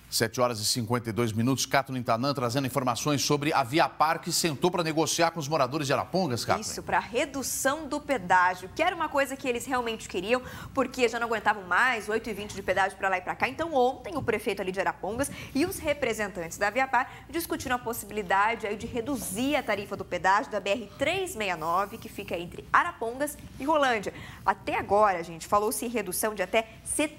7 horas e 52 minutos. Kathleen Tanan trazendo informações sobre a Viapar, que sentou para negociar com os moradores de Arapongas, Kathleen. Isso, para redução do pedágio, que era uma coisa que eles realmente queriam, porque já não aguentavam mais 8,20 de pedágio para lá e para cá. Então, ontem, o prefeito ali de Arapongas e os representantes da Viapar discutiram a possibilidade aí de reduzir a tarifa do pedágio da BR-369, que fica entre Arapongas e Rolândia. Até agora, gente, falou-se em redução de até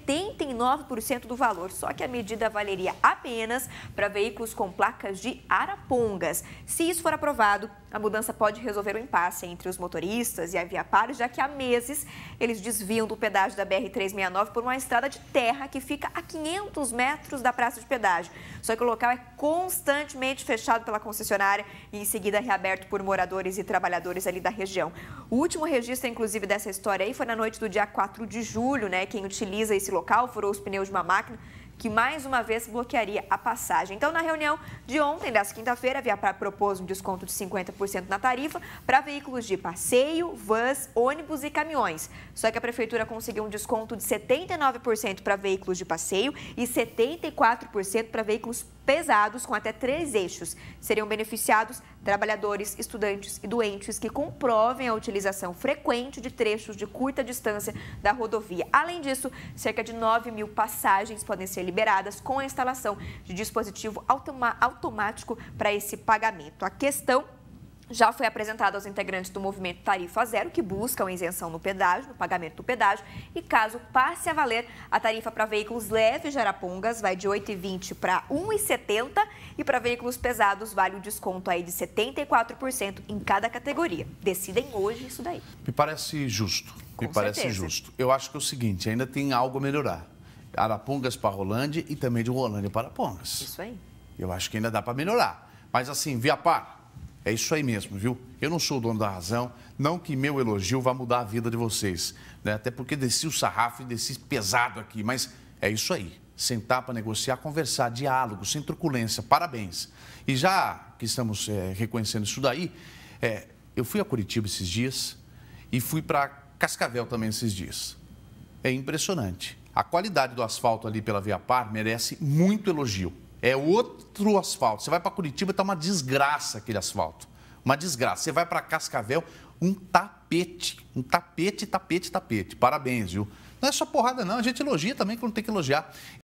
79% do valor, só que a medida valeria apenas para veículos com placas de Arapongas. Se isso for aprovado, a mudança pode resolver o impasse entre os motoristas e a Viapar, já que há meses eles desviam do pedágio da BR-369 por uma estrada de terra que fica a 500 metros da praça de pedágio. Só que o local é constantemente fechado pela concessionária e em seguida reaberto por moradores e trabalhadores ali da região. O último registro, inclusive, dessa história aí foi na noite do dia 4 de julho, né? Quem utiliza esse local furou os pneus de uma máquina que mais uma vez bloquearia a passagem. Então, na reunião de ontem, dessa quinta-feira, a Viapar propôs um desconto de 50% na tarifa para veículos de passeio, vans, ônibus e caminhões. Só que a prefeitura conseguiu um desconto de 79% para veículos de passeio e 74% para veículos pesados com até 3 eixos. Seriam beneficiados trabalhadores, estudantes e doentes que comprovem a utilização frequente de trechos de curta distância da rodovia. Além disso, cerca de 9.000 passagens podem ser liberadas com a instalação de dispositivo automático para esse pagamento. A questão já foi apresentada aos integrantes do movimento Tarifa Zero, que buscam a isenção no pedágio, no pagamento do pedágio, e caso passe a valer, a tarifa para veículos leves de Arapongas vai de R$ 8,20 para R$ 1,70 e para veículos pesados vale o desconto aí de 74% em cada categoria. Decidem hoje isso daí. Me parece justo, Com parece certeza. justo. Eu acho que é o seguinte, ainda tem algo a melhorar. Arapongas para Rolândia e também de Rolândia para Arapongas. Isso aí. Eu acho que ainda dá para melhorar. Mas assim, Viapar, é isso aí mesmo, viu? Eu não sou o dono da razão, não que meu elogio vá mudar a vida de vocês, né? Até porque desci o sarrafo e desci pesado aqui, mas é isso aí. Sentar para negociar, conversar, diálogo, sem truculência, parabéns. E já que estamos reconhecendo isso daí, eu fui a Curitiba esses dias e fui para Cascavel também esses dias. É impressionante. A qualidade do asfalto ali pela Viapar merece muito elogio. É outro asfalto. Você vai para Curitiba, está uma desgraça aquele asfalto. Uma desgraça. Você vai para Cascavel, um tapete. Um tapete, tapete, tapete. Parabéns, viu? Não é só porrada, não. A gente elogia também quando tem que elogiar.